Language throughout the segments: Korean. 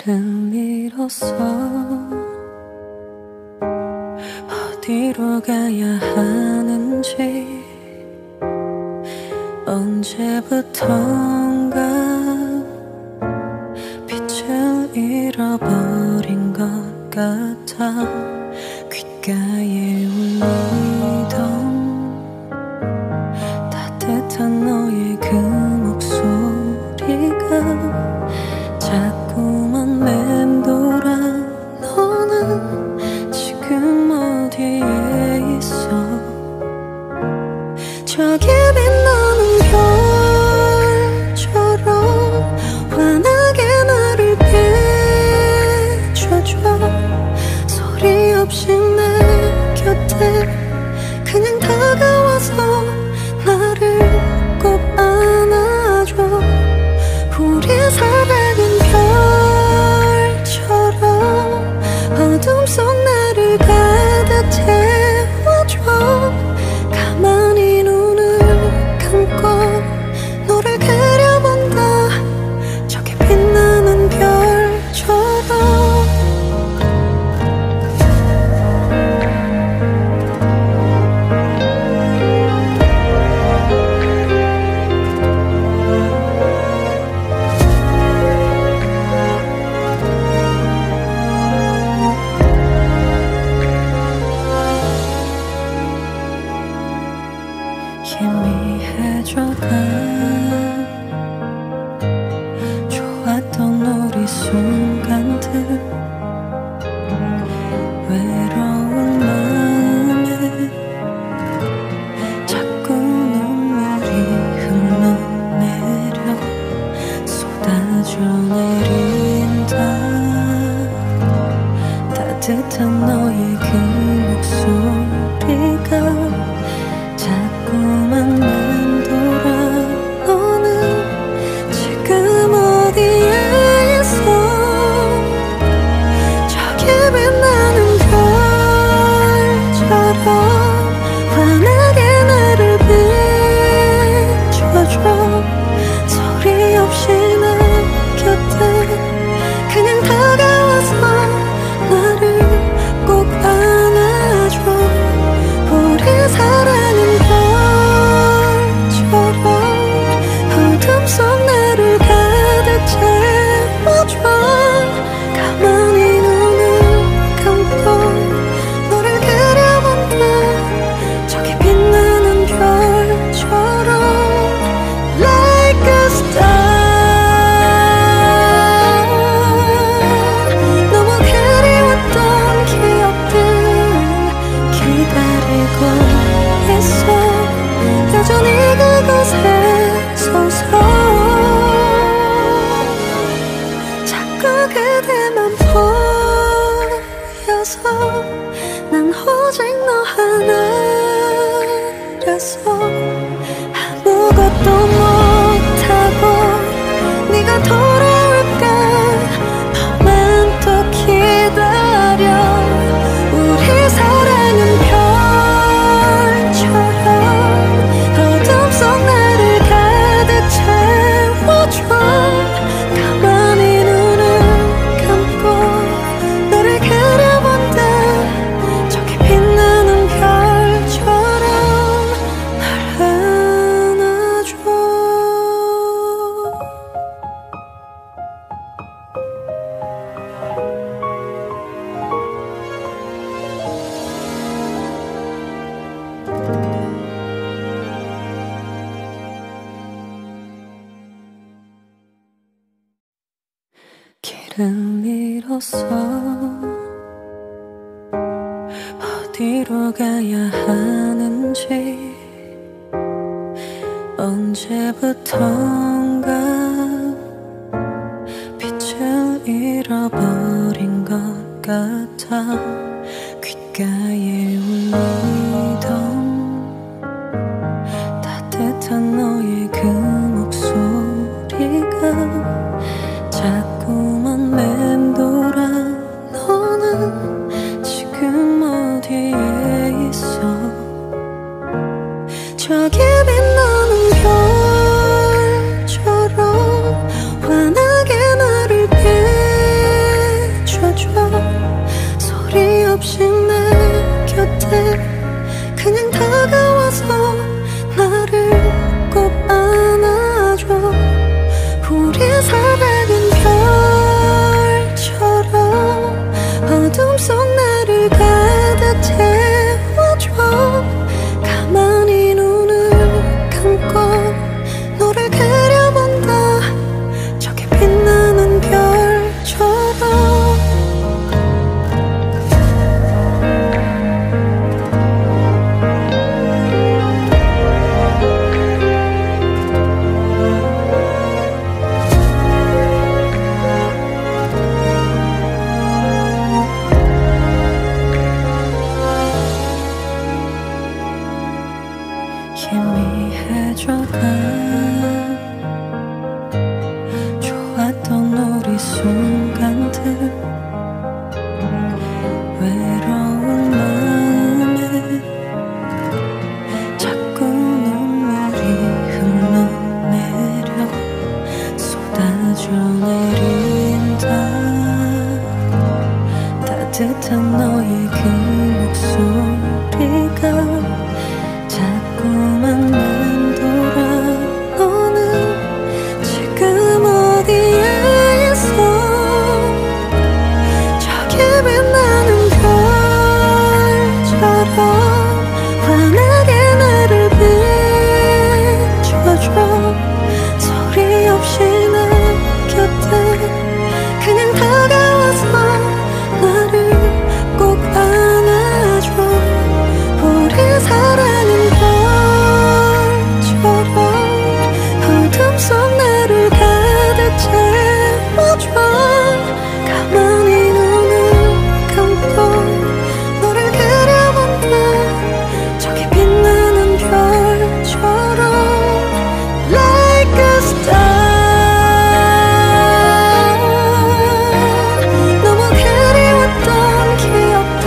길을 잃었어. 어디로 가야 하는지 언제부턴가 빛을 잃어버린 것 같아. 귓가에 울리던 따뜻한 너의 그 목소리가 자꾸만 맴돌아. 너는 지금 어디에 있어? 저기 빛나는 별처럼 환하게 나를 비춰줘. 소리 없이 내 곁에 그냥 다가와서 나를 꼭 안아줘. 우리 사랑은 별처럼 어둠 속 나를 가득 채워줘. 가만히 눈을 감고 너를 그려본다. 저기 빛나는 별처럼. 희미해져가 좋았던 우리 순간들. 외로운 마음에 자꾸 눈물이 흘러내려 쏟아져 내린다. 따뜻한 너의 그 목소리가 자꾸만 맴돌아. 너는 지금 어디에 있어? 저기 빛나는 별처럼 환하게 나를 비춰줘. 소리 없이 내 곁에 그냥 다가와서 나를 꼭 안아줘. 우리 사랑은 별처럼 어둠 속 나를 가득 채워줘. 가만히 눈을 감고 너를 그려본다. 저기 빛나는 별처럼 Like a star. 너무 그리웠던 기억들 기다리고 있어. 여전히 그곳에 서서 자꾸 그대만 보여서 난 오직 너 하나라서 아무것도 못하고 네가 돌아올까 너만 또 기다려. 우리 사랑은 별처럼 어둠 속 나를 가득 채워줘. 가만히 눈을 감고 너를 그려본다. 저기 빛나는 별처럼 날 안아줘. 길을 잃었어. 어디로 가야 하는지 언제부턴가 빛을 잃어버린 것 같아. 귓가에 울리던 따뜻한 너의 그 목소리가 자꾸만 맴돌아. 너는 지금 어디에 있어? 저기 빛나는 별처럼 환하게 나를 비춰줘. 쏟아져 내린다. 따뜻한 너의 그 목소리가 자꾸만 맴돌아. 너는 지금 어디에 있어? 저기 빛나는 별처럼 환하게 나를 비춰줘. 소리 없이 내 곁에 그냥 다가와서 나를 꼭 안아줘. 우리 사랑은 별처럼 어둠 속 나를 가득 채워줘. 가만히 눈을 감고 너를 그려본다. 저기 빛나는 별처럼 Like a star. 너무 그리웠던 기억들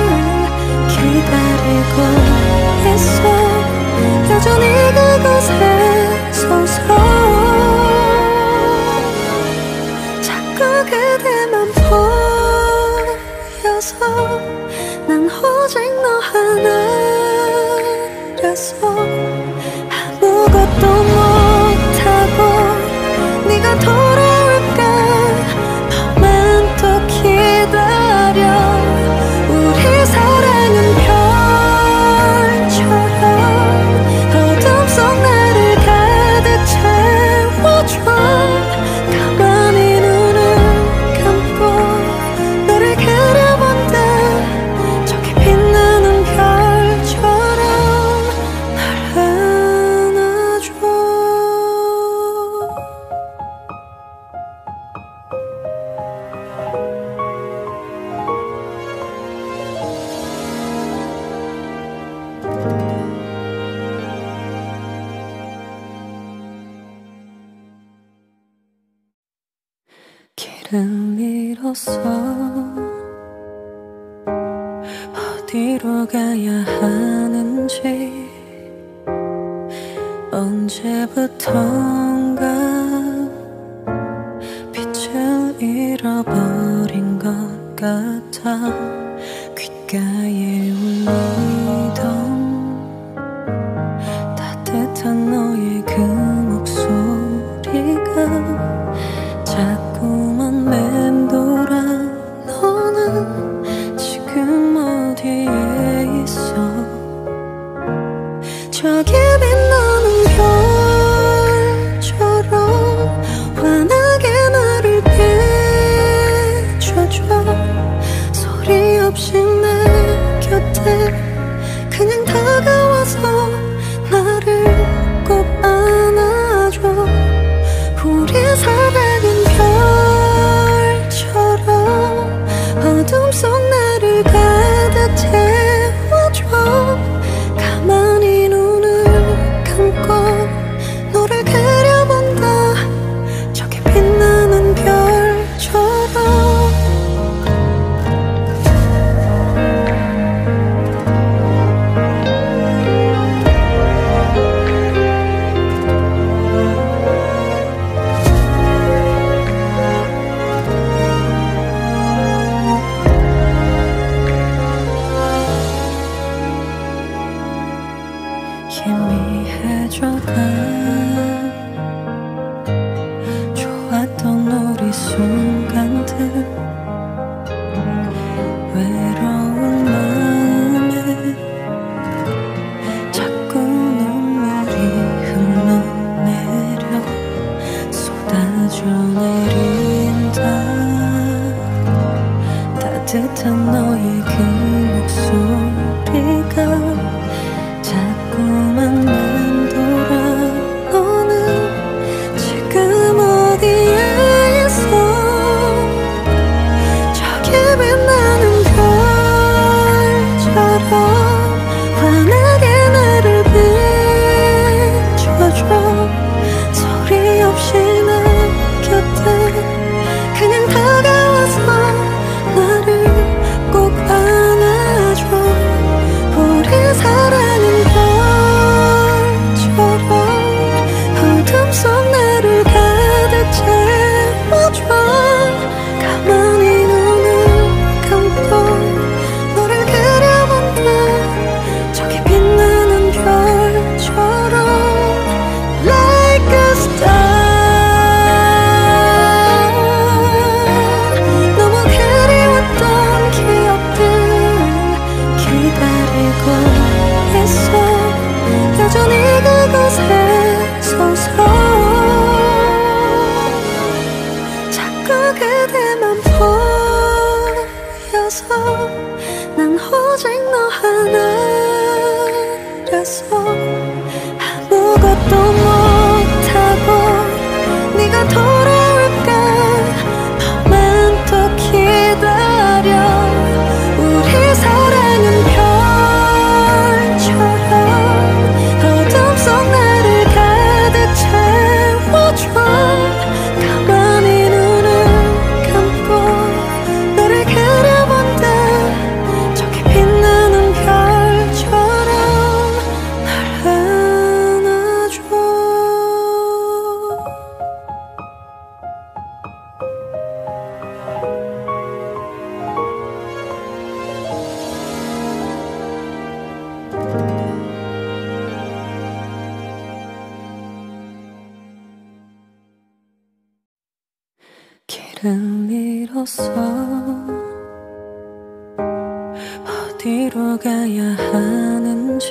기다리고 있어. 여전히 그곳에 서서 자꾸 그대만 보여서 난 오직 너 하나라서 아무것도 못하고 네가 돌아올까 너만 또 기다려. 우리 사랑은 별처럼 어둠 속 나를 가득 채워줘. 가만히 눈을 감고 너를 그려본다. 저기 빛나는 별처럼 날 안아줘. 길을 잃었어. 어디로 가야 하는지 언제부턴가 빛을 잃어버린 것 같아. 귓가에 울리던 따뜻한 너의 그 목소리가 자꾸만 맴돌아. 너는 지금 어디에 있어? 저기 빛나는 별처럼 환하게 나를 비춰줘. 소리 없이 내 곁에 그냥 다가와서 나를 꼭 안아줘. 우리 사랑은 별처럼 어둠 속 나를 가득 채워줘. 가만히 눈을 감고 너를 그려본다. 저기 빛나는 별처럼 희미해져가. 좋았던 우리 순간들 외로운 마음에 자꾸 눈물이 흘러내려. 쏟아져 내린다. 따뜻한 너의 그 목소리가 자꾸만 맴돌아. 너는 지금 어디에 있어? 저기 빛나는 별처럼 환하게 나를 비춰줘. 소리 없이 내 곁에 그냥 다가와서 나를 꼭 안아줘. 그대만 보여서 난 오직 너 하나라서 아무것도 못하고 네가 돌아올까 너만 또 기다려 우리 사랑은 별처럼 어둠 속 나를 가득 채워줘 가만히 눈을 감고 너를 그려본다 저기 빛나는 별처럼 날 안아줘 길을 잃었어 어디로 가야 하는지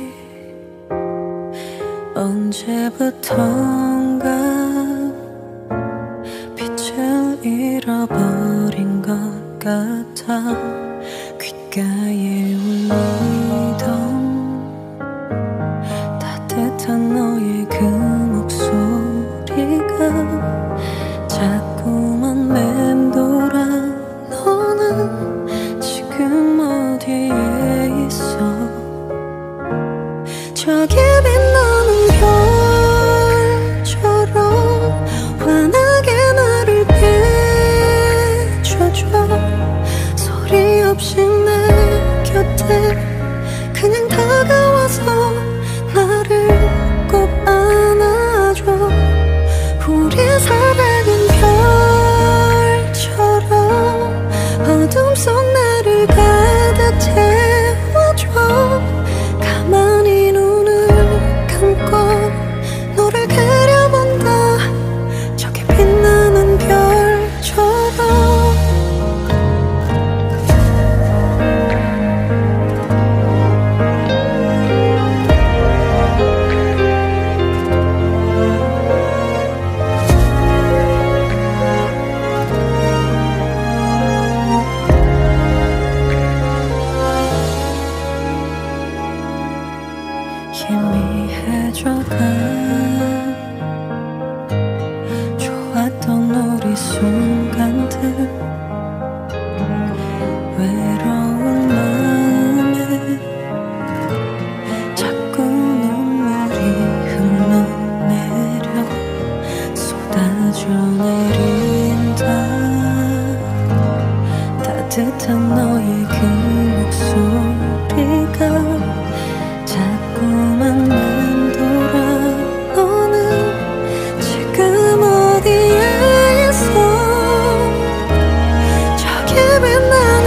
언제부턴가 빛을 잃어버린 것 같아 귓가에 울리던 따뜻한 너의 그 목소리가 자꾸만 맴돌아 너는 지금 어디에 있어 저기 빛나는 별처럼 환하게 나를 비춰줘 소리 없이 내 곁에 그냥 다가와서 나를 꼭 안아줘 우리 사랑은 별처럼 어둠 속 나를 가득 채워줘 가만히 눈을 감고 너를 그려본다 저기 빛나는 별처럼 희미해져가 좋았던 우리 순간들 외로운 마음에 자꾸 눈물이 흘러내려 쏟아져 내린다 따뜻한 너의 그 목소리가 자꾸만 맴돌아 너는 지금 어디에 있어 저기 빛나는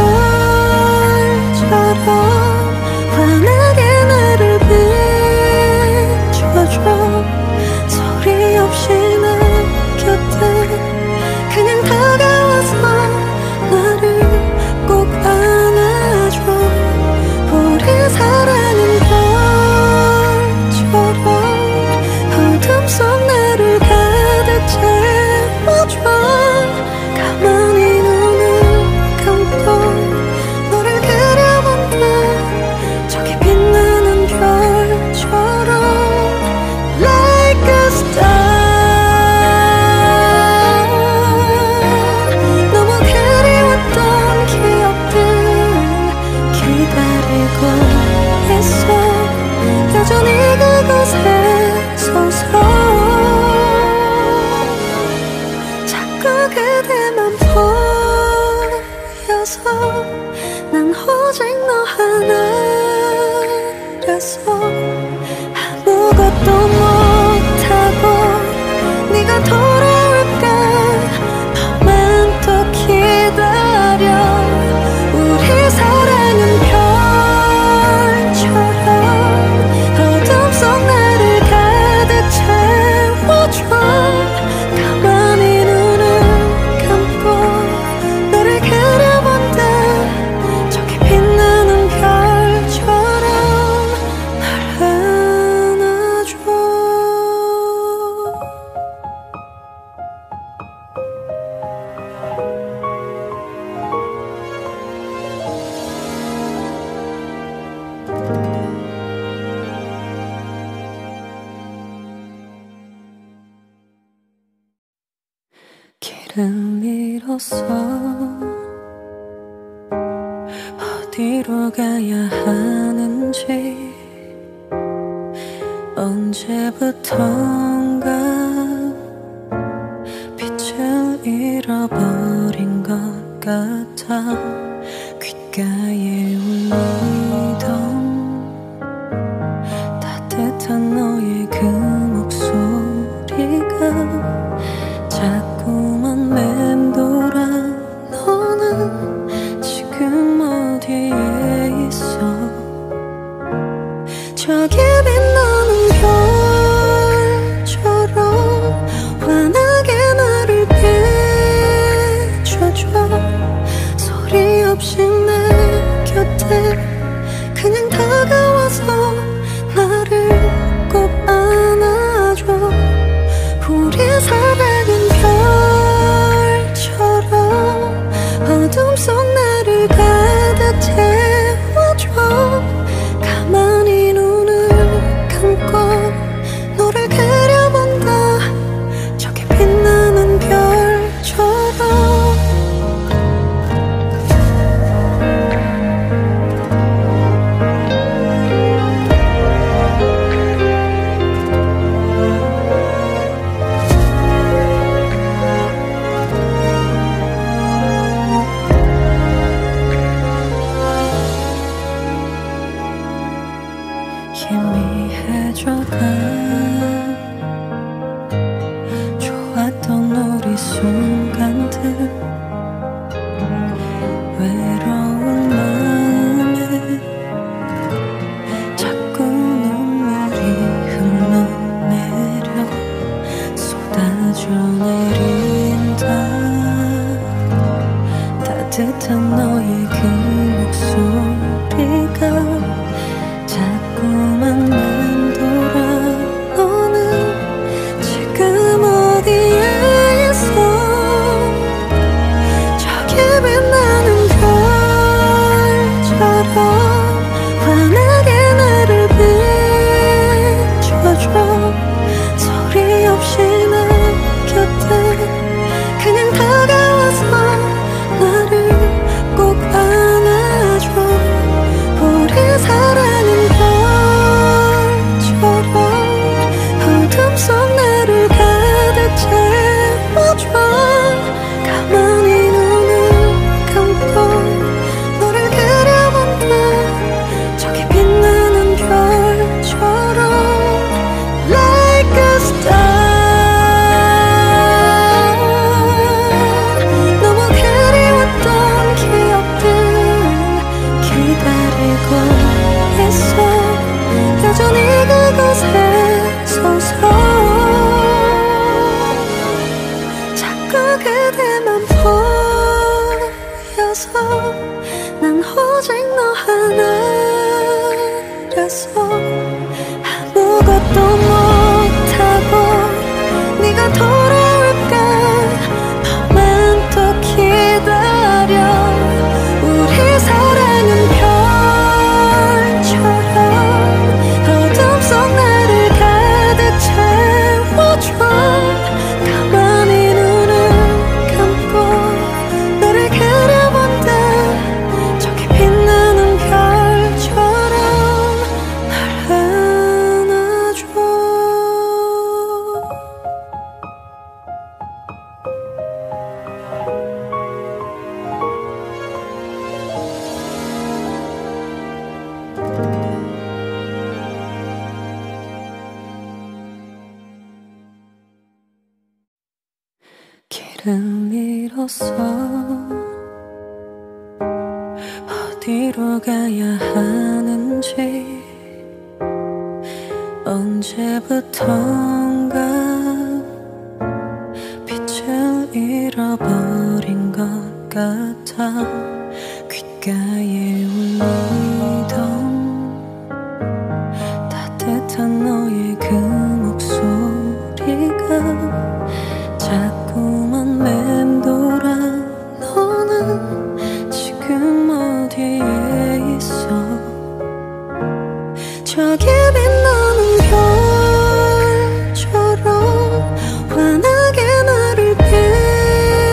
별처럼 환하게 나를 비춰줘 소리 없이 내 곁에 그냥 다가와서 나를 꼭 안아줘 우리 사랑은 별처럼 어둠 속 나를 가득 채워줘 가만히 눈을 감고 너를 그려본다 저기 빛나는 별처럼 Like a star 너무 그리웠던 기억들 기다리고 있어 여전히 그곳에 서서 자꾸 그대만 보여서 난 오직 너 하나라서 아무것도 못하고 네가 돌아올까 너만 또 기다려 우리 사랑은 별처럼 어둠 속 나를 가득 채워줘 가만히 눈을 감고 너를 그려본다 저기 빛나는 별처럼 날 길을 잃었어. 어디로 가야 하는지 언제부턴가 빛을 잃어버린 것 같아. 귓가에 울리던 따뜻한 너의 그 목소리가 자꾸만 맴돌아. 너는 지금 어디에 있어? 저기 빛나는 별처럼 환하게 나를 비춰줘. 소리 없이 내 곁에 그냥 다가와서 나를 꼭 안아줘. 우리 사랑은 별처럼 어둠 속 나를 가득 채워줘. 가만히 눈을 감고 너를 그려본다. 저기 빛나는 별처럼. 희미해져가 좋았던 우리 순간들. 외로운 마음에 자꾸 눈물이 흘러내려 쏟아져 내린다. 따뜻한 너의 그 목소리가 자꾸만 맴돌아. 너는 지금 어디에 있어? 저기 빛나는 별처럼 환하게 나를 비춰줘. 소리 없이 내 곁에 그냥 다가와서 나를 꼭 안아줘. 우리 사랑은 별처럼 어둠 속 나를 가득 채워줘. 가만히 눈을 감고 너를 그려본다. 저기 빛나는 별처럼 Like a star. 너무 그리웠던 기억들 기다리고 있어. 여전히 그곳에 서서 자꾸 그대만 보여서 난 오직 너 하나라서 아무것도 못하고 네가 돌아올까 너만 또 기다려. 우리 사랑은 별처럼 어둠 속 나를 가득 채워줘. 가만히 눈을 감고 너를 그려본다. 저기 빛나는 별처럼 날 안아줘. 길을 잃었어. 어디로 가야 하는지 언제부턴가 빛을 잃어버린 것 같아. 귓가에 울리던 따뜻한 너의 그 목소리가 자꾸만 맴돌아. 너는 지금 어디에 있어? 저기 빛나는 별처럼 환하게 나를 비춰줘.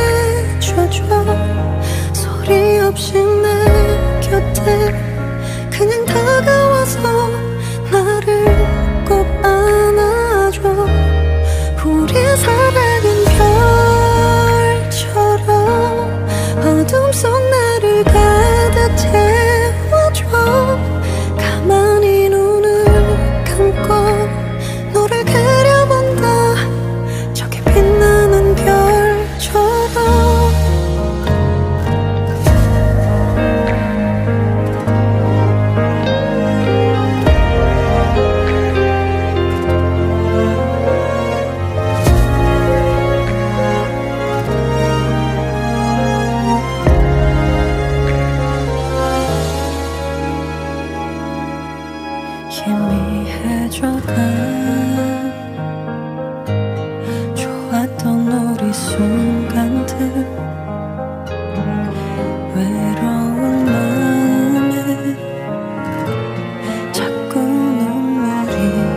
없이 내 곁에 그냥 다가와서 나를 꼭 안아줘. 우리 사랑은 별처럼 어둠 속 나를 가득 채워줘. 가만히 눈을 감고 너를 그려본다. 저기 빛나는 별처럼. 희미해져가 좋았던 우리 순간들 외로운 마음에 자꾸 눈물이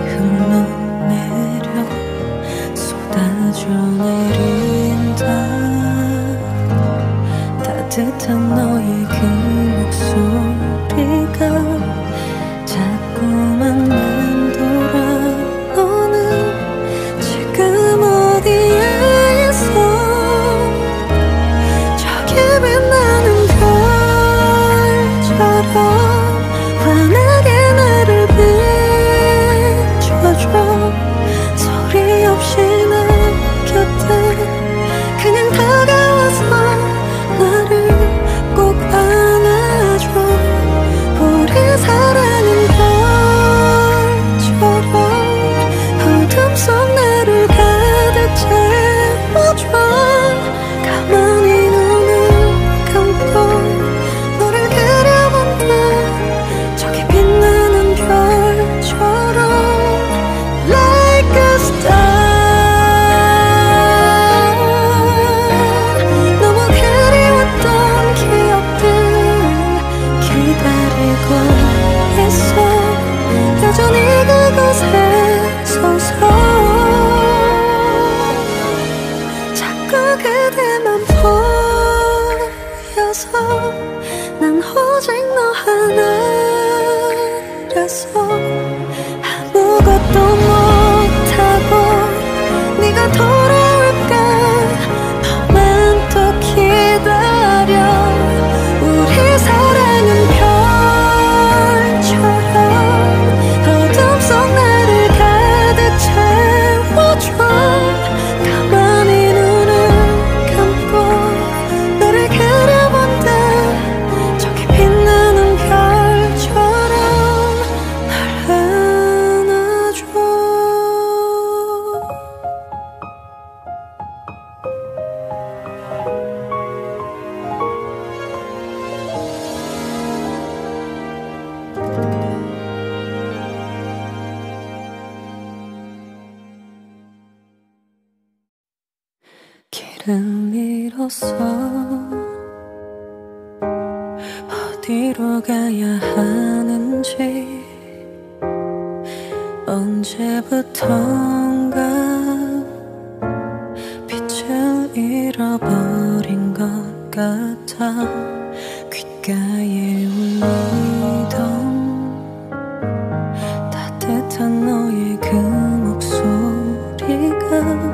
흘러내려 쏟아져 내린다. 따뜻한 너의 그 목소리가 자꾸만 맴돌아. 너는 지금 어디에 있어? 저기 빛나는 별처럼 환하게 나를 비춰줘. 소리 없이 내 곁에 그냥 다가와서 나를 꼭 안아줘. 우리 사랑은 별처럼 어둠 속 나를 가득 채워줘. 가만히 눈을 감고 너를 그려본다. 저기 빛나는 별처럼 Like a star. 너무 그리웠던 기억들 기다리고 있어. 여전히 그곳에 서서 자꾸 그대만 보여서 난 오직 너 하나라서 아무것도 못하고 네가 돌아올까 너만 또 기다려. 우리 사랑은 별처럼 어둠 속 나를 가득 채워줘. 가만히 눈을 감고 너를 그려본다. 저기 빛나는 별처럼 날 안아줘. 길을 잃었어. 어디로 가야 하는지 언제부턴가 빛을 잃어버린 것 같아. 귓가에 울리던 따뜻한 너의 그 목소리가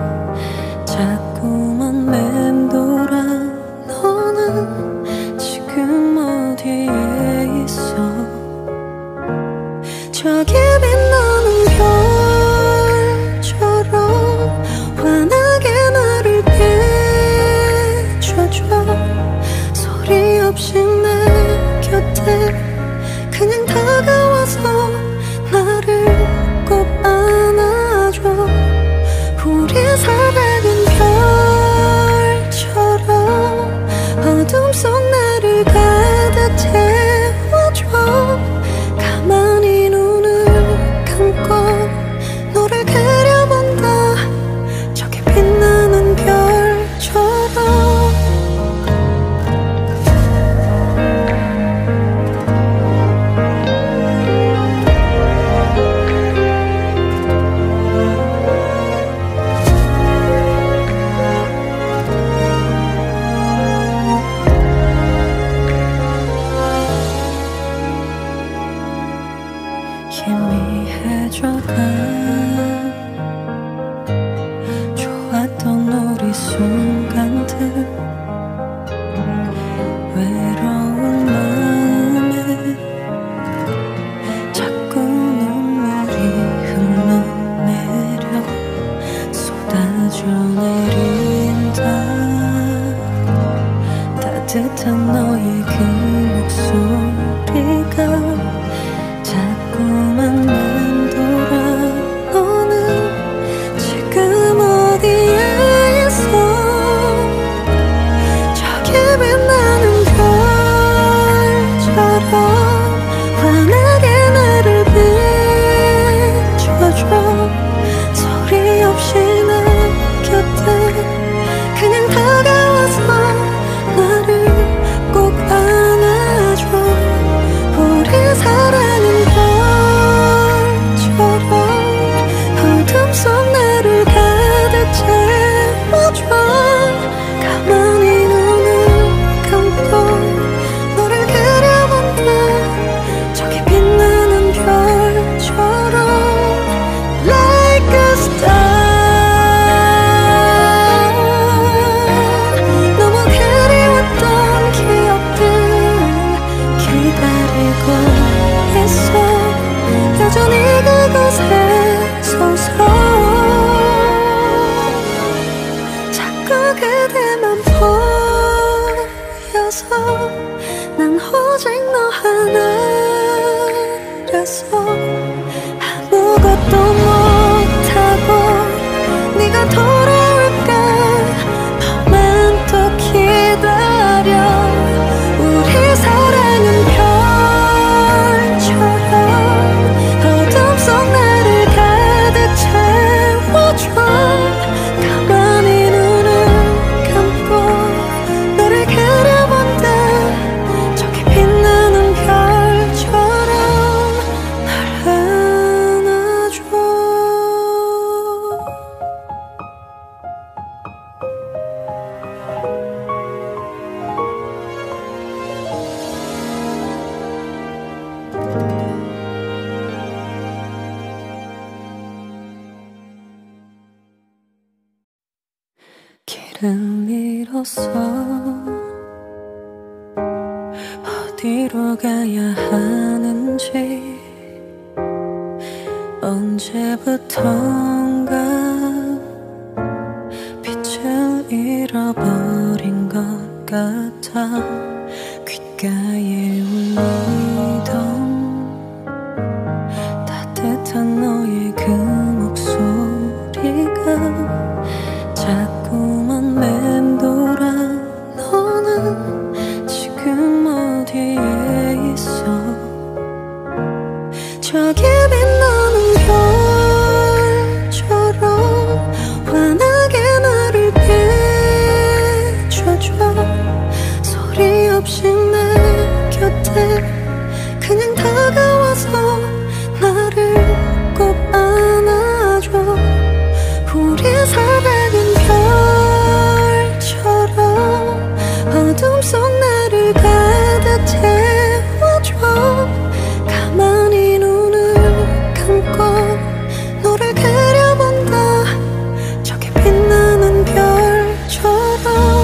자꾸만 맴돌아. 너는 지금 어디에 있어? 저기 빛나는 별처럼 환하게 나를 비춰줘. 소리 없이 내 곁에 그냥 다가와서 나를 꼭 안아줘. 우리 사랑은 별처럼 어둠 속 나를 가득 채워줘. 가만히 눈을 감고 너를 그려본다. 저기 빛나는 별처럼. 따뜻한 너의 그 목소리가 자꾸만 맴돌아. 너는 지금 어디에 있어? 저기 빛나는 별처럼 환하게 나를 비춰줘. 소리 없이 내 곁에 그냥 다가와서 나를 꼭 안아줘. 우리 사랑은 별처럼 어둠 속 나를 가득 채워줘. 가만히 눈을 감고 너를 그려본다. 저기 빛나는 별처럼 Like a star. 너무 그리웠던 기억들 기다리고 있어. 여전히 그곳에 서서 자꾸 그대만 보여서 난 오직 너 하나라서 아무것도 못하고 네가 돌아올까 너만 또 기다려. 우리 사랑은 별처럼 어둠 속 나를 가득 채워줘. 가만히 눈을 감고 너를 그려본다. 저기 빛나는 별처럼 날 안아줘. 길을 잃었어. 어디로 가야 하는지 언제부턴가 빛을 잃어버린 것 같아. 귓가에 울리던 따뜻한 너의 그 목소리가 자꾸만 맴돌아. 너는 지금 어디에 있어? 저기 빛나는 별처럼 환하게 나를 비춰줘. 소리 없이 내 곁에 그냥 다가와서 나를 꼭 안아줘. 우리 사랑은 별처럼 어둠 속 나를 가득 채워줘. 가만히 눈을 감고 너를 그려본다. 저기 빛나는 별처럼.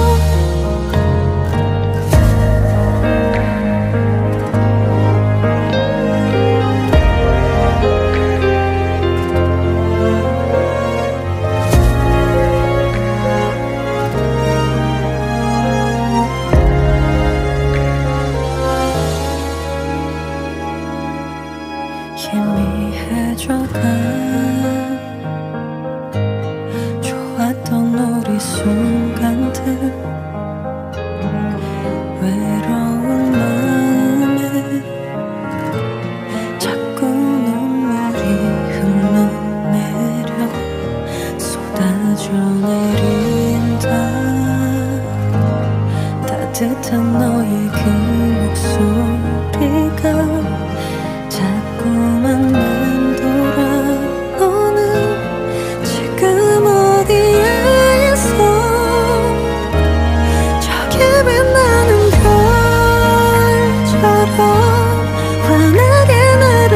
희미해져가 좋았던 우리 순간들 외로운 마음에 자꾸 눈물이 흘러내려 쏟아져 내린다. 따뜻한 너의 그 목소리가 자꾸만 맴돌아. 너는 지금 어디에 있어? 저기 빛나는 별처럼 환하게 나를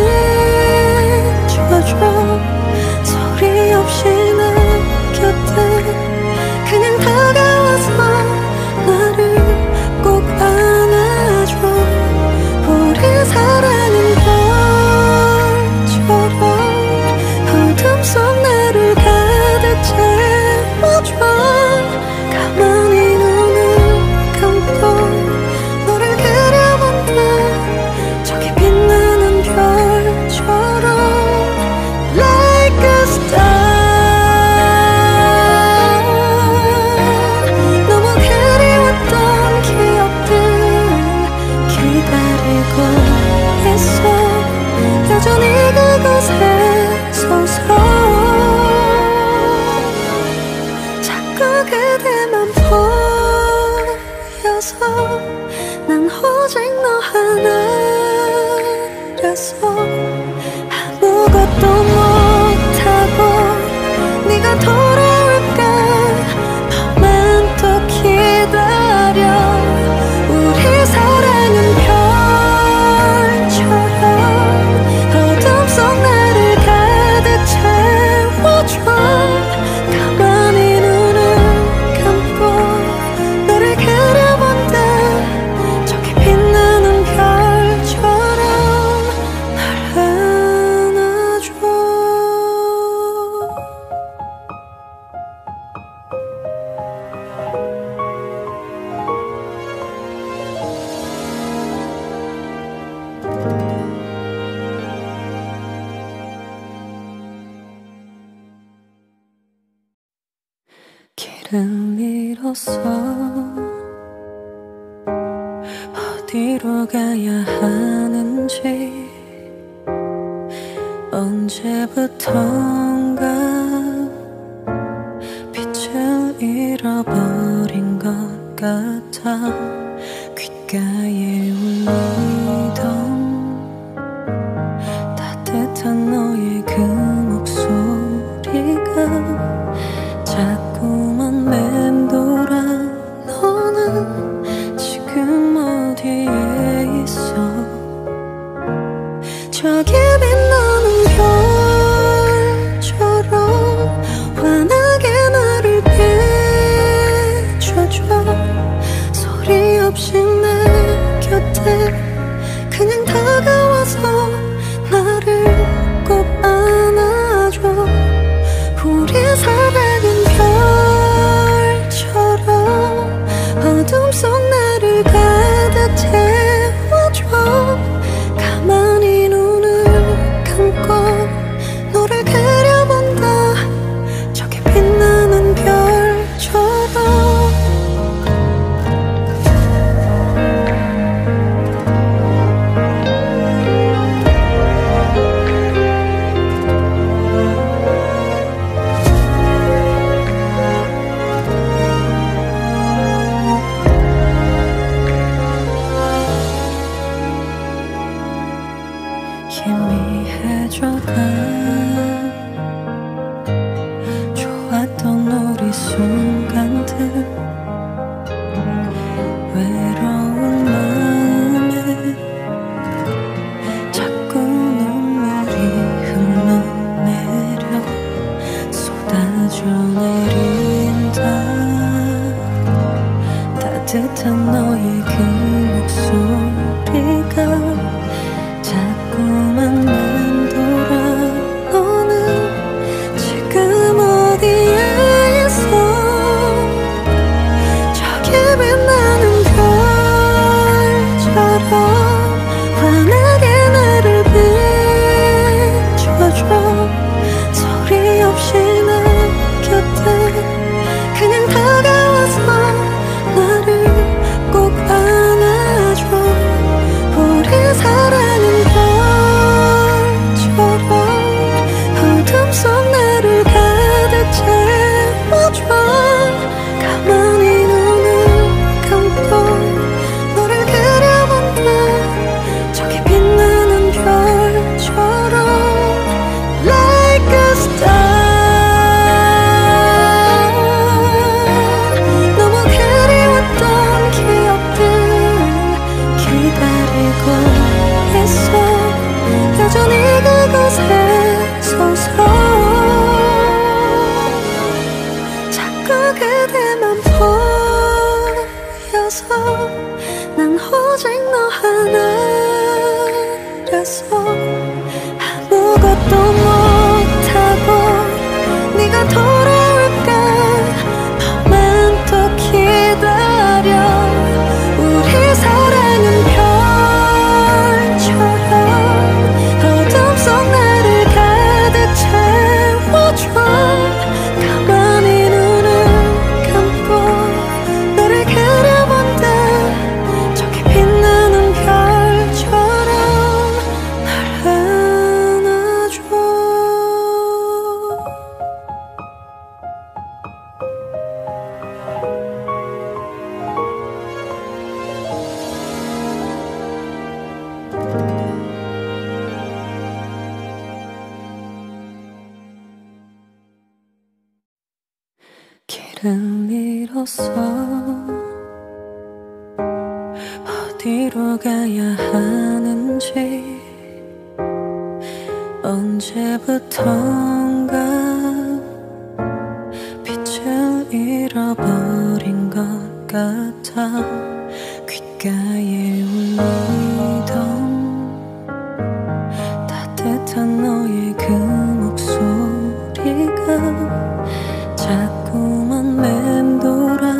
비춰줘. 소리 없이 내 곁에 그냥 다가와서 나를 꼭 안아줘. 우리 사랑은 있어. 난 오직 너 하나라서 아무것도 못하고 네가 돌아올까 너만 또 기다려. 우리 사랑은 별처럼 어둠 속 나를 가득 채워줘. 가만히 눈을 감고 너를 그려본다. 저기 빛나는 별처럼 날 안아줘. 길을 잃었어. 어디로 가야 하는지 언제부턴가 빛을 잃어버린 것 같아. 귓가에 울리던 따뜻한 너의 그 목소리가 자꾸만 맴돌아. 너는 지금 어디에 있어? 저기 빛나는 별처럼 환하게 나를 비춰줘. 소리 없이 내 곁에 그냥 다가와서 나를 꼭 안아줘. 우리 사랑은 별처럼 어둠 속 나를 가득 채워줘. 가만히 눈을 감고 너를 그려본다. 저기 빛나는 별처럼. 희미해져가 좋았던 우리 순간들. 외로운 마음에 자꾸 눈물이 흘러내려 쏟아져 내린다. 따뜻한 너의 그 목소리가 자꾸만 맴돌아. 너는 지금 어디에 있어? 저기 빛나는 별처럼 환하게 나를 비춰줘. 소리 없이 내 곁에 그냥 다가와서 나를 꼭 안아줘. 우리 사랑은 별처럼 어둠 속 나를 가득 채워줘. 가만히 눈을 감고 너를 그려본다. 저기 빛나는 별처럼 Like a star. 너무 그리웠던 기억들 기다리고 있어. 여전히 그곳에 서서 자꾸 그대만 보여서 난 오직 너 하나라서 아무것도 못하고 네가 돌아올까 너만 또 기다려. 우리 사랑은 별처럼 어둠 속 나를 가득 채워줘. 가만히 눈을 감고 너를 그려본다. 저기 빛나는 별처럼 날 길을 잃었어. 어디로 가야 하는지 언제부턴가 빛을 잃어버린 것 같아. 귓가에 울리던 따뜻한 너의 그 목소리가 자꾸만 맴돌아.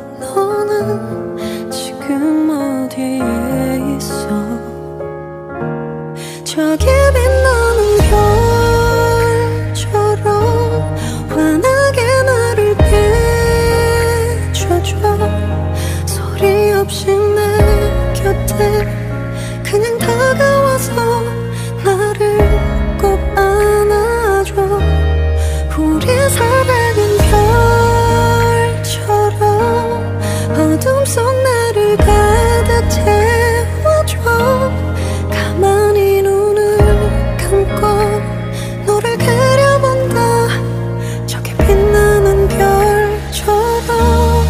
너는 지금 어디에 있어? 저기 빛나는 별처럼 환하게 나를 비춰줘. 소리 없이 내 곁에 그냥 다가와서 나를 꼭 안아줘. 우리 사랑은 별처럼 어둠 속 나를 가득 채워줘. 가만히 눈을 감고 너를 그려본다. 저기 빛나는 별처럼.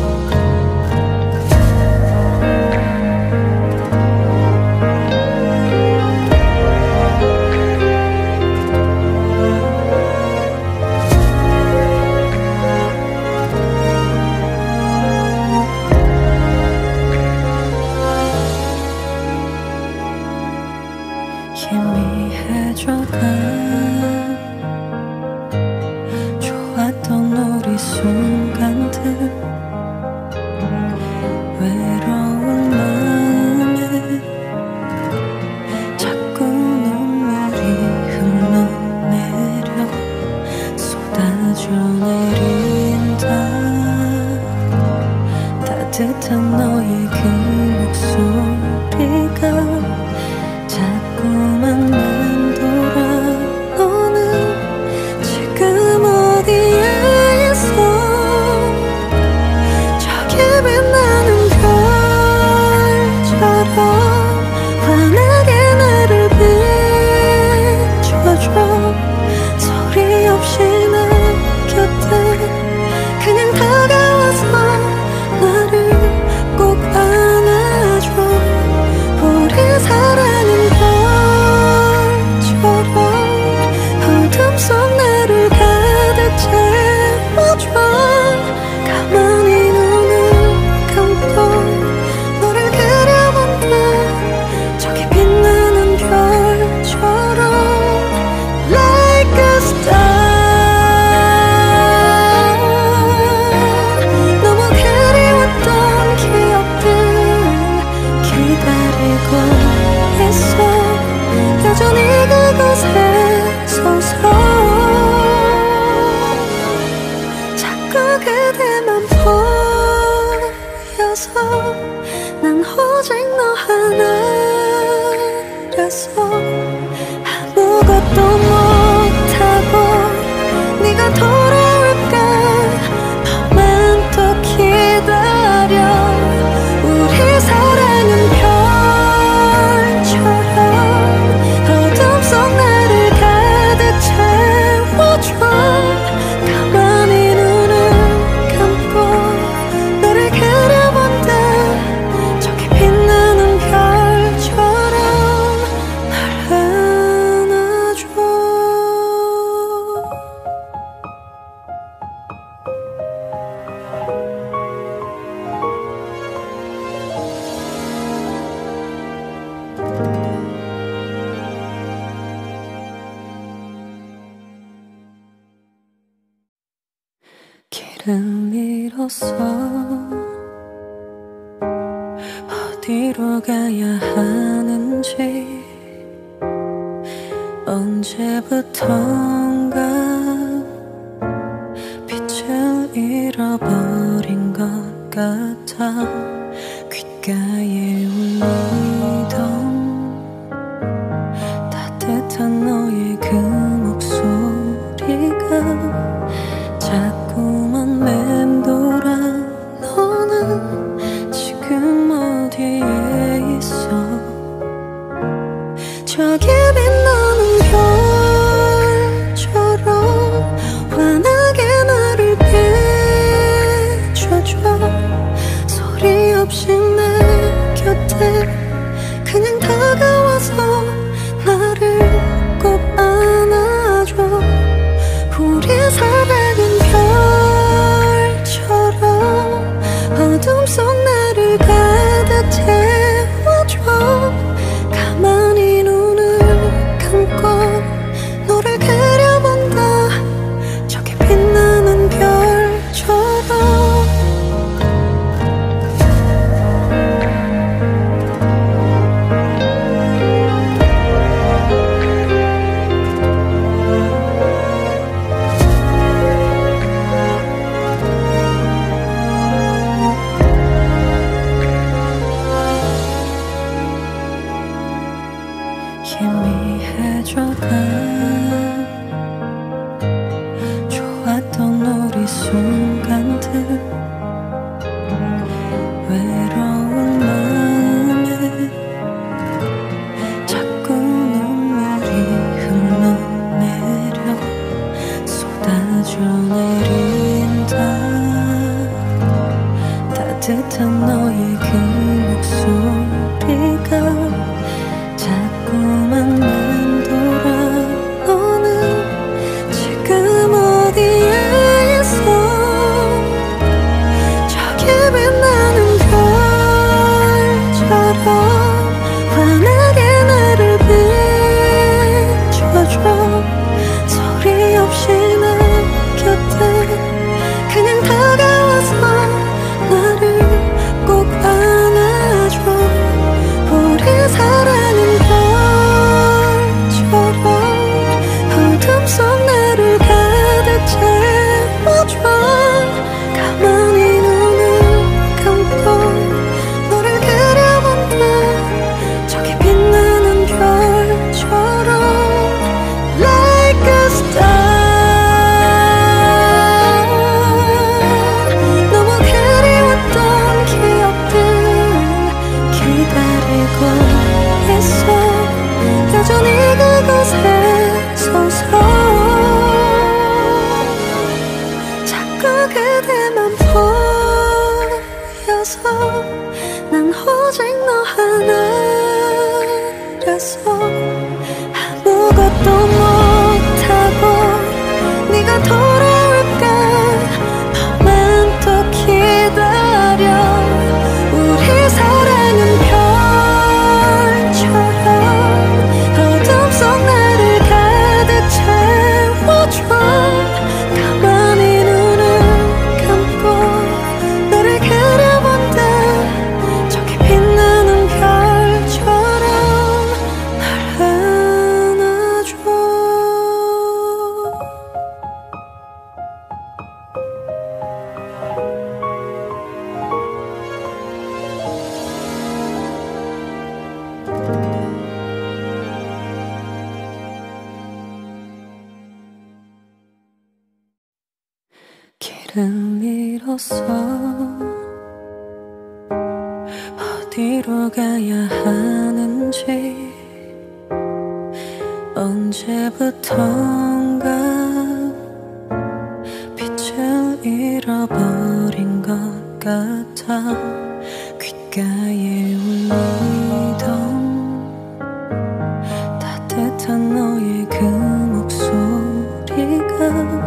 희미해져가 좋았던 우리 순간들. 외로운 마음에 자꾸 눈물이 흘러내려 쏟아져 내린다. 따뜻한 너의 그 목소리가 자꾸만 맴돌아. 너는 지금 어디에 있어? 저기 빛나는 별처럼 환하게 나를 비춰줘. 소리 없이 내 곁에 그냥 다가와서 나를 꼭 안아줘. 우리 사랑은 별처럼 어둠 속 나를 가득 채워줘. 가만히 눈을 감고 너를 그려본다. 저기 빛나는 별처럼 Like a star. 너무 그리웠던 기억들 기다리고 있어. 여전히 그곳에 서서 자꾸 그대만 보여서 난 오직 너 하나라서 아무것도 못하고 네가 돌아올까 너만 또 기다려. 우리 사랑은 별처럼 어둠 속 나를 가득 채워줘. 가만히 눈을 감고 너를 그려본다. 저기 빛나는 별처럼 날 안아줘. 길을 잃었어. 어디로 가야 하는지 언제부턴가 빛을 잃어버린 것 같아. 귓가에 울리던 따뜻한 너의 그 목소리가 자꾸만 맴돌아. 너는 지금 어디에 있어? 저기 빛나는 별처럼 환하게 나를 비춰줘. 없이 내 곁에 그냥 다가와서 나를 꼭 안아줘. 우리 사랑은 별처럼 어둠 속 나를 가득 채워줘. 가만히 눈을 감고 너를 그려본다. 저기 빛나는 별처럼. 희미해져가 좋았던 우리 순간들 외로운 마음에 자꾸 눈물이 흘러내려 쏟아져 내린다. 따뜻한 너의 그 목소리가 자꾸만 맴돌아. 너는 지금 어디에 있어? 저기 빛나는 별처럼 환하게 나를 비춰줘. 소리 없이 내 곁에 그냥 다가와서 나를 꼭 안아줘. 우리 사랑은 별처럼 어둠 속 나를 가득 채워줘. 가만히 눈을 감고 너를 그려본다. 저기 빛나는 별처럼 Like a star. 너무 그리웠던 기억들 기다리고 있어. 여전히 그곳에 서서 자꾸 그대만 보여서 난 오직 너 하나라서 아무것도 못하고 네가 돌아올까 너만 또 기다려. 우리 사랑은 별처럼 어둠 속 나를 가득 채워줘. 가만히 눈을 감고 너를 그려본다. 저기 빛나는 별처럼 날 안아줘. 길을 잃었어. 어디로 가야 하는지 언제부턴가 빛을 잃어버린 것 같아. 귓가에 울리던 따뜻한 너의 그 목소리가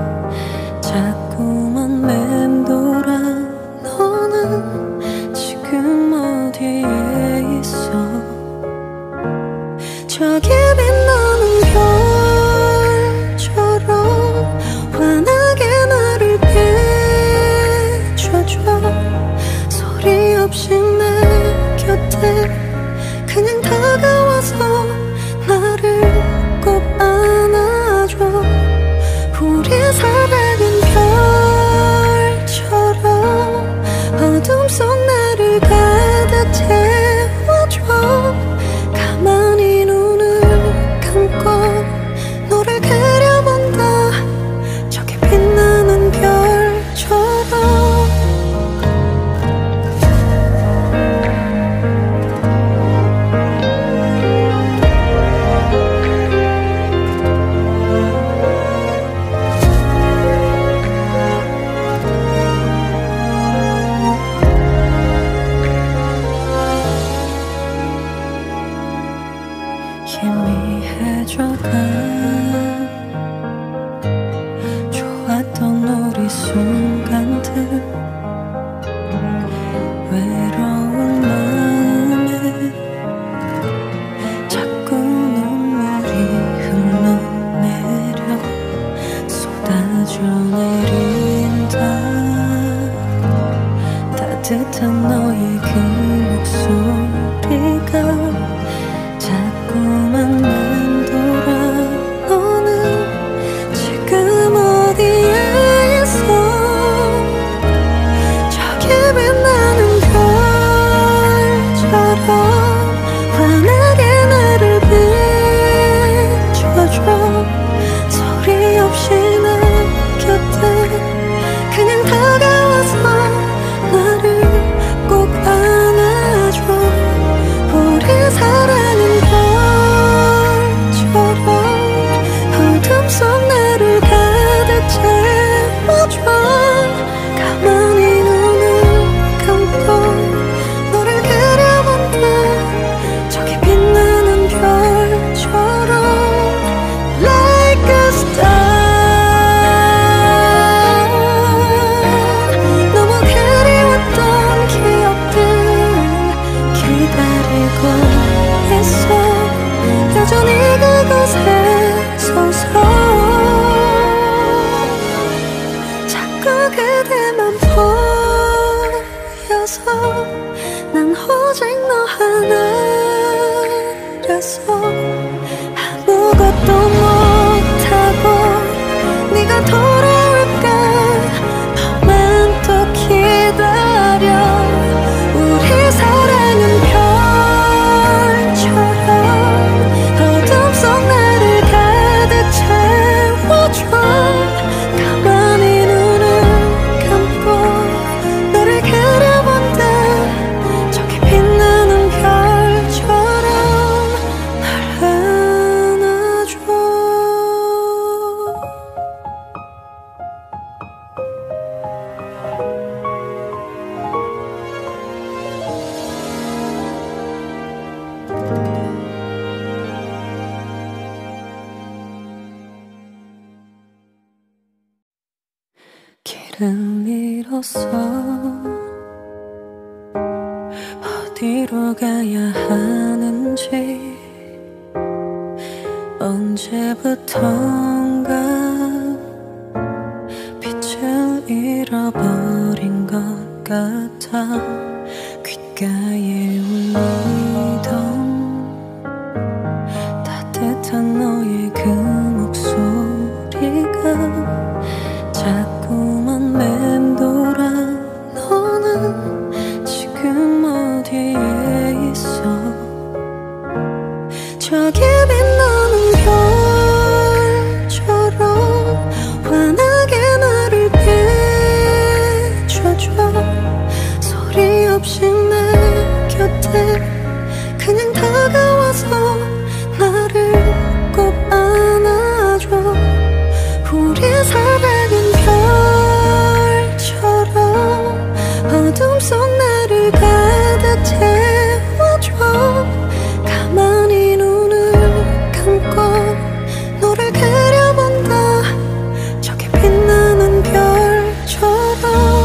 자꾸만 맴돌아. 너는 지금 어디에 있어? 저기 빛나는 별처럼 환하게 나를 비춰줘. 소리 없이 내 곁에 그냥 다가와서 나를 꼭 안아줘. 우리 사랑은 별처럼 어둠 속 나를 가득 채워줘. 가만히 눈을 감고 너를 그려본다. 저기 빛나는 별처럼 헤쳐가 좋았던 우리 순간들 외로운 마음에 자꾸 눈물이 흘러내려 쏟아져 내린다. 따뜻한 너의 그 목소리가 자꾸만 맴돌아. 너는 지금 어디에 있어? 저기 빛나는 별처럼 환하게 나를 비춰줘. 소리 없이 내 곁에 그냥 다가와서 나를 꼭 안아줘. 우리 사랑은 별처럼 어둠 속 나를 가득 채워줘. 가만히 눈을 감고 너를 그려본다. 저기 빛나는 별처럼 Like a star. 너무 그리웠던 기억들 기다리고 있어. 여전히 그곳에 서서 자꾸 그대만 보여서 난 오직 너 하나라서 아무것도 못하고 네가 돌아올까 너만 또 기다려. 우리 사랑은 별처럼 어둠 속 나를 가득 채워줘. 가만히 눈을 감고 너를 그려본다. 저기 빛나는 별처럼 날 안아줘. 길을 잃었어. 어디로 가야 하는지 언제부턴가 빛을 잃어버린 것 같아. 귓가에 울리던 따뜻한 너의 그 목소리가 자꾸만 맴돌아. 너는 지금 어디에 있어? 저기 빛나는 별처럼 환하게 나를 비춰줘. 소리 없이 내 곁에 그냥 다가와서 나를 꼭 안아줘. 우리 사랑은 별처럼 어둠 속 나를 가득 채워줘. 가만히 눈을 감고 너를 그려본다. 저기 빛나는 별처럼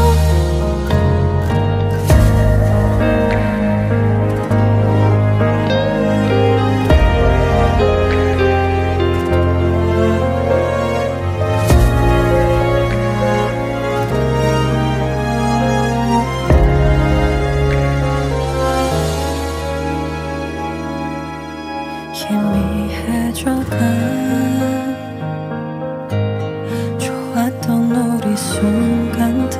희미해져가 좋았던 우리 순간들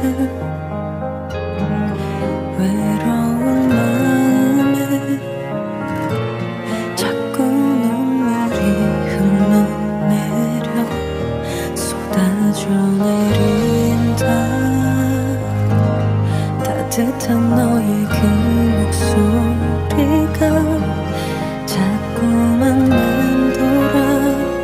외로운 마음에 자꾸 눈물이 흘러내려 쏟아져 내린다. 따뜻한 너의 그 목소리가 자꾸만 맴돌아.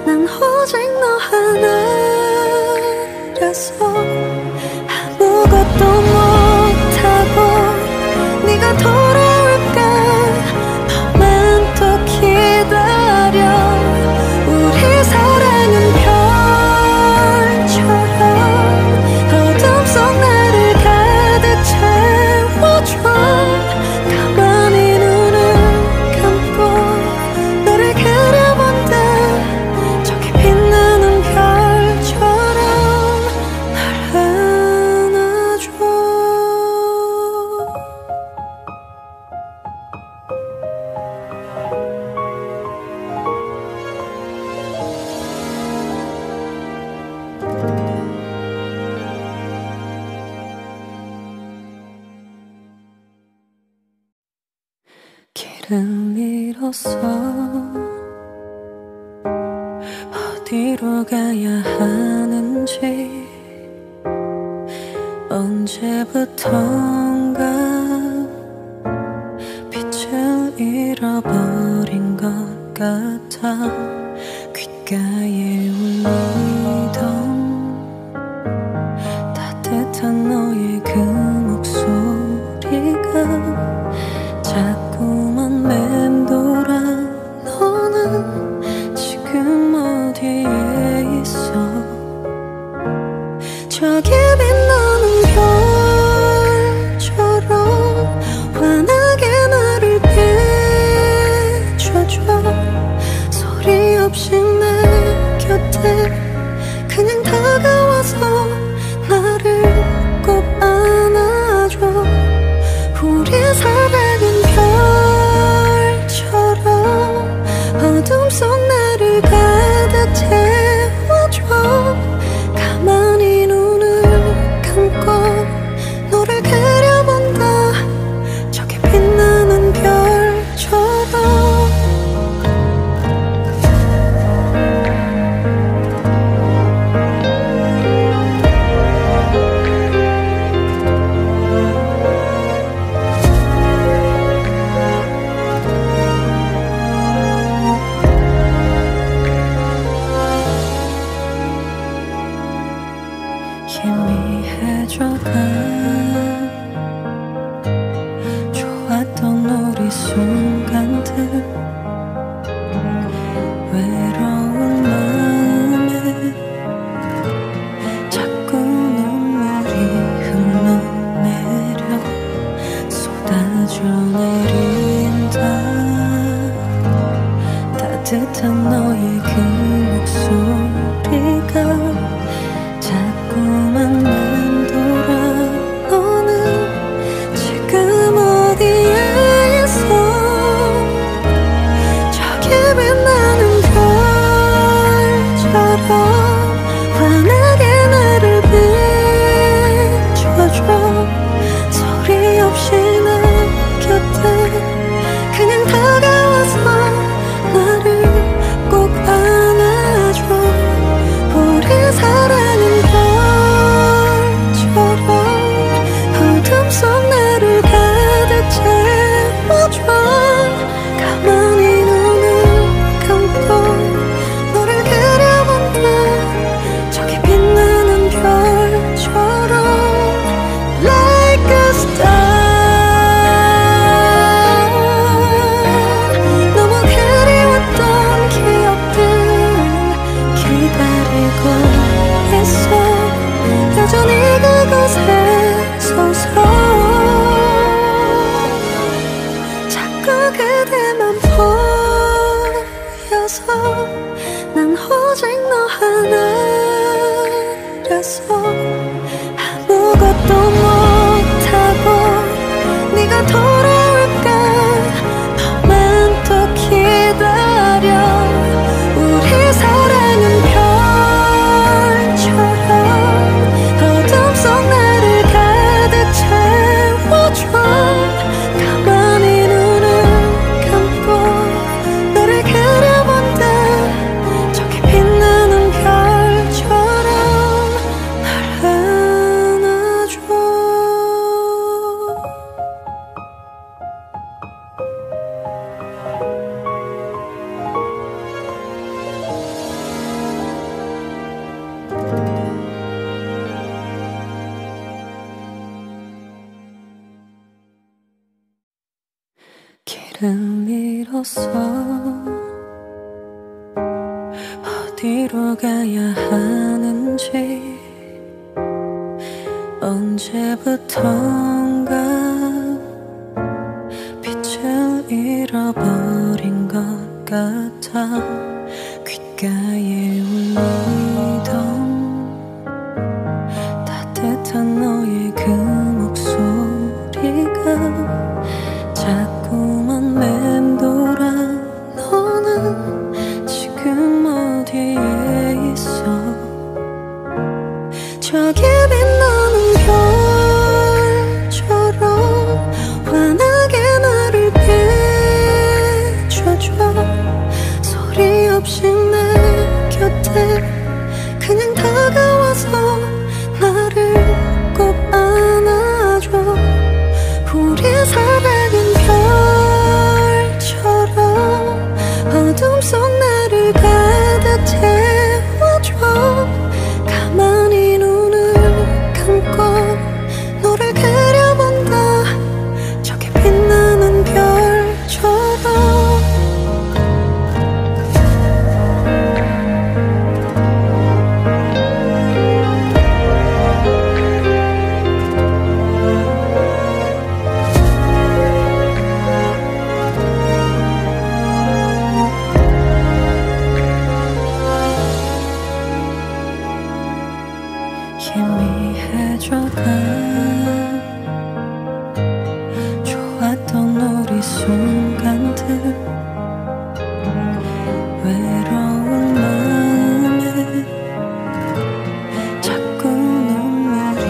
난 오직 너 하나라서 아무것도 못하고 네가 돌아올까 너만 또 기다려. 우리 사랑은 별처럼 어둠 속 나를 가득 채워줘. 가만히 눈을 감고 너를 그려본다. 저기 빛나는 별처럼 날 안아줘. 길을 잃었어. 어디로 가야 하는지 언제부턴가 빛을 잃어버린 것 같아. 귓가에 울리던 따뜻한 너의 그 목소리가 자꾸만 맴돌아. 너는 지금 어디에 있어? 저기 빛나는 별처럼 환하게 나를 비춰줘. 소리 없이 내 곁에 그냥 다가와서 나를 꼭 안아줘. 우리 사랑은 별처럼 어둠 속 나를 가득 채워줘. 가만히 눈을 감고 너를 그려본다. 저기 빛나는 별처럼. 희미해져가 좋았던 우리 순간들. 외로운 마음에 자꾸 눈물이 흘러내려 쏟아져 내린다. 따뜻한 너의 그 목소리가 자꾸만 맴돌아. 너는 지금 어디에 있어? 저기 빛나는 별처럼 환하게 나를 비춰줘. 소리 없이 내 곁에 그냥 다가와서 나를 꼭 안아줘. 우리 사랑은 별처럼 어둠 속 나를 가득 채워줘. 가만히 눈을 감고 너를 그려본다. 저기 빛나는 별처럼 Like a star. 너무 그리웠던 기억들 기다리고 있어. 여전히 그곳에 서서 자꾸 그대만 보여서 난 오직 너 하나라서 아무것도 못하고 네가 돌아올까 너만 또 기다려. 우리 사랑은 별처럼 어둠 속 나를 가득 채워줘. 가만히 눈을 감고 너를 그려본다. 저기 빛나는 별처럼 날 길을 잃었어. 어디로 가야 하는지 언제부턴가 빛을 잃어버린 것 같아. 귓가에 울리던 따뜻한 너의 그 목소리가 자꾸만 맴돌아. 너는 지금 어디에 있어? 저기 빛나는 별처럼 환하게 나를 비춰줘. 소리 없이 내 곁에 그냥 다가와서 나를 꼭 안아줘. 우리 사랑은 별처럼 어둠 속 나를 가득 채워줘. 가만히 눈을 감고 너를 그려본다. 저기 빛나는 별처럼. 희미해져가 좋았던 우리 순간들. 외로운 마음에 자꾸 눈물이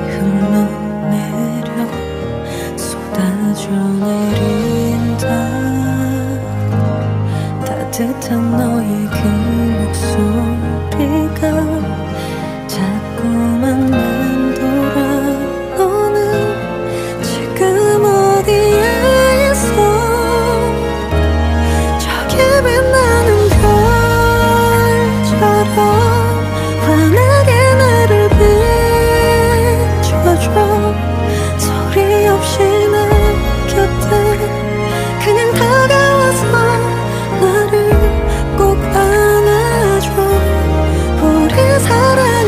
흘러내려 쏟아져 내린다. 따뜻한 너의 그 목소리가 자꾸만 맴돌아. 너는 지금 어디에 있어? 저기 빛나는 별처럼 환하게 나를 비춰줘. 소리 없이 내 곁에 그냥 다가와서 나를 꼭 안아줘. 우리 사랑은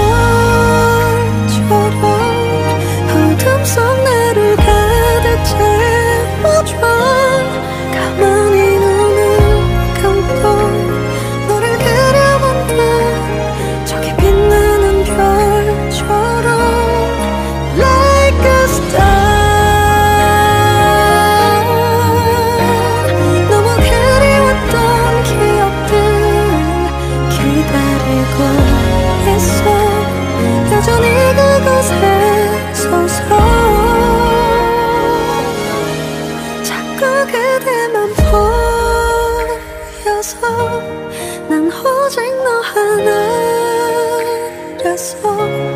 별처럼 어둠 속 나를 가득 채워줘. 가만히 눈을 감고 너를 그려본다. 저기 빛나는 별처럼 Like a star. 너무 그리웠던 기억들 기다리고 있어. 여전히 그곳에 서서 자꾸 그대만 보여서 난 오직 너 하나라서.